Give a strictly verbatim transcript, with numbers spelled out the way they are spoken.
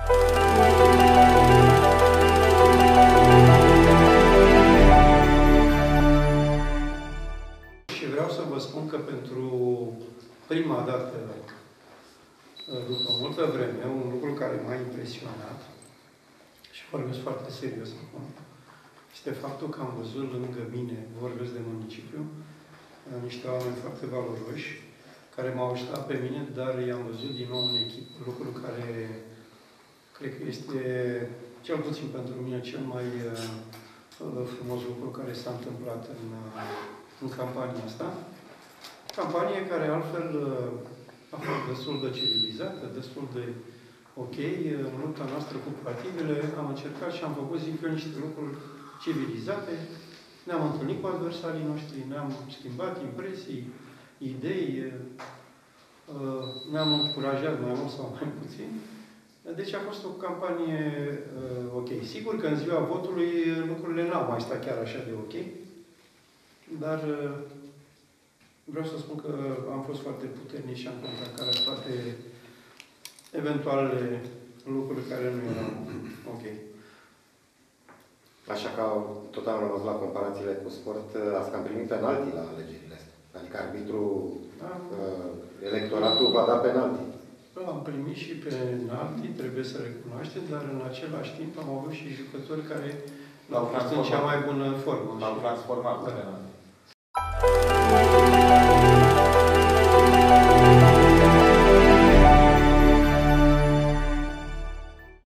Și vreau să vă spun că pentru prima dată, după multă vreme, un lucru care m-a impresionat, și vorbesc foarte serios acum, este faptul că am văzut lângă mine, vorbesc de municipiu, niște oameni foarte valoroși, care m-au ajutat pe mine, dar i-am văzut din nou în echipă. Lucru care cred că este, cel puțin pentru mine, cel mai uh, frumos lucru care s-a întâmplat în, uh, în campania asta. Campanie care altfel uh, a fost destul de civilizată, destul de ok. În lupta noastră cu partidele am încercat și am făcut, zic eu, niște lucruri civilizate. Ne-am întâlnit cu adversarii noștri, ne-am schimbat impresii, idei, ne-am încurajat mai mult sau mai puțin. Deci a fost o campanie ok. Sigur că în ziua votului lucrurile n-au mai stat chiar așa de ok, dar vreau să spun că am fost foarte puternic și am contracarat toate eventualele lucruri care nu erau ok. Așa că tot am rămas la comparațiile cu sport, ați cam primit penalti la alegerile astea. Adică arbitru, da. uh, electoratul va da penalti. Am primit și penalti, trebuie să recunoaștem, dar în același timp am avut și jucători care au fost în cea mai bună formă. L-au transformat pe penalti.